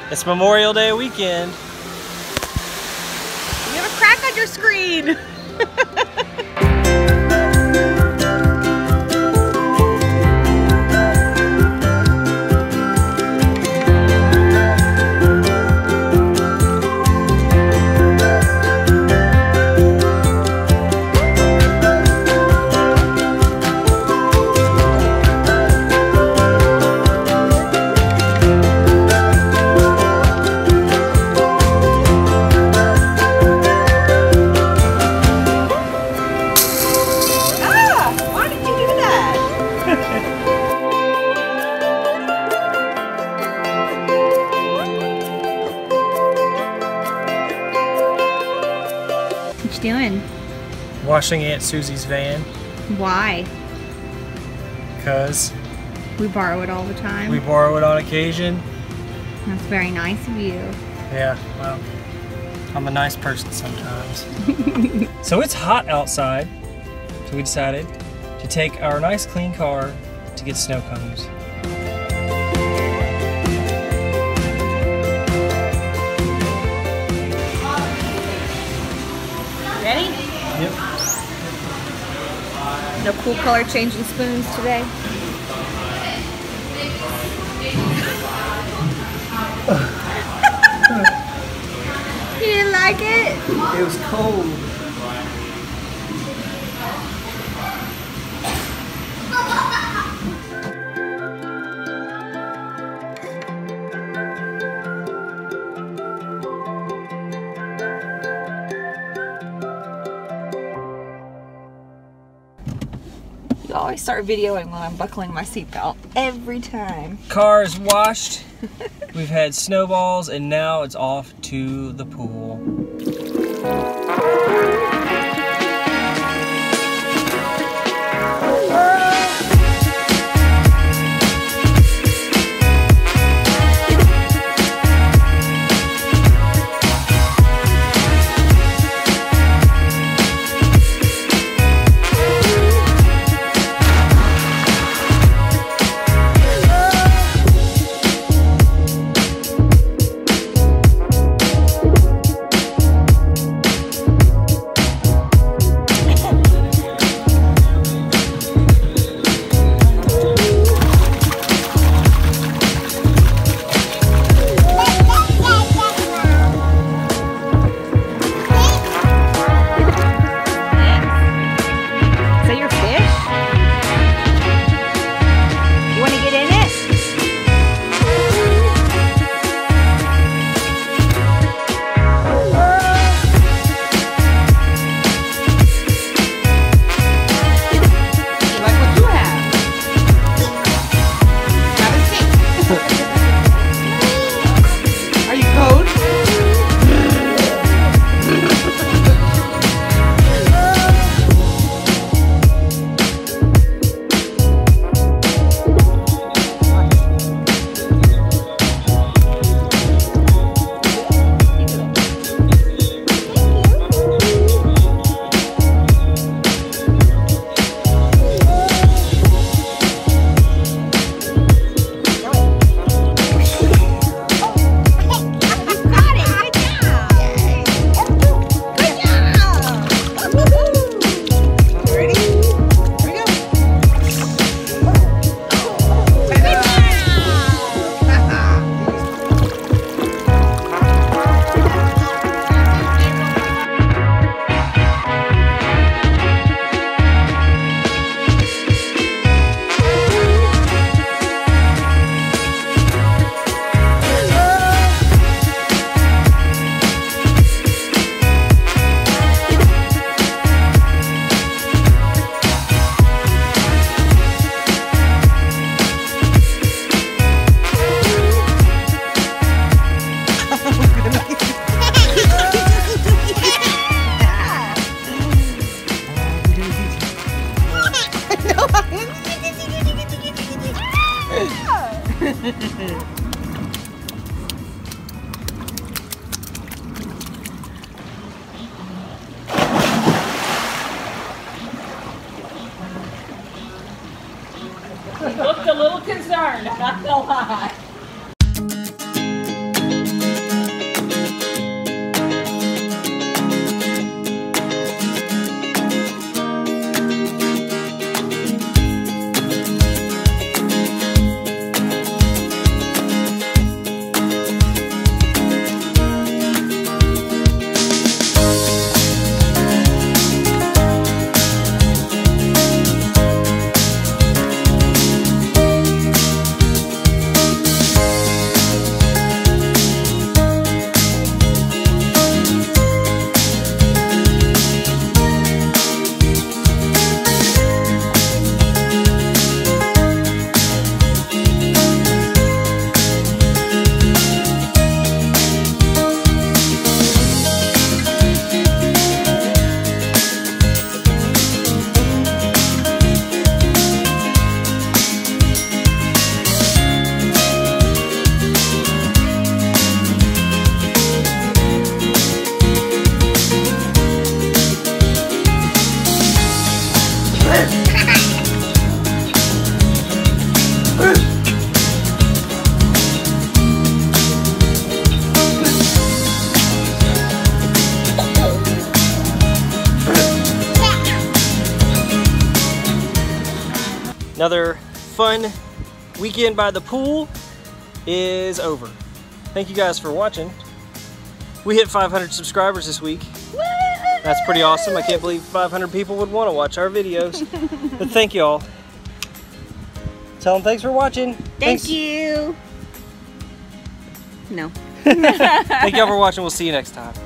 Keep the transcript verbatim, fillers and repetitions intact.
It's Memorial Day weekend. You have a crack on your screen. What you doing? Washing Aunt Susie's van. Why? Because We borrow it all the time. we borrow it on occasion. That's very nice of you. Yeah, well, I'm a nice person sometimes. So it's hot outside, so we decided to take our nice clean car to get snow cones. Ready? Yep. No cool color changing spoons today? You didn't like it? It was cold. You always start videoing when I'm buckling my seatbelt. Every time. Car is washed. We've had snowballs, and now it's off to the pool. He looked a little concerned, I'm not gonna lie. Another fun weekend by the pool is over. Thank you guys for watching. We hit five hundred subscribers this week. That's pretty awesome. I can't believe five hundred people would want to watch our videos. But thank you all. Tell them thanks for watching. Thank Thanks. you. No. Thank y'all for watching. We'll see you next time.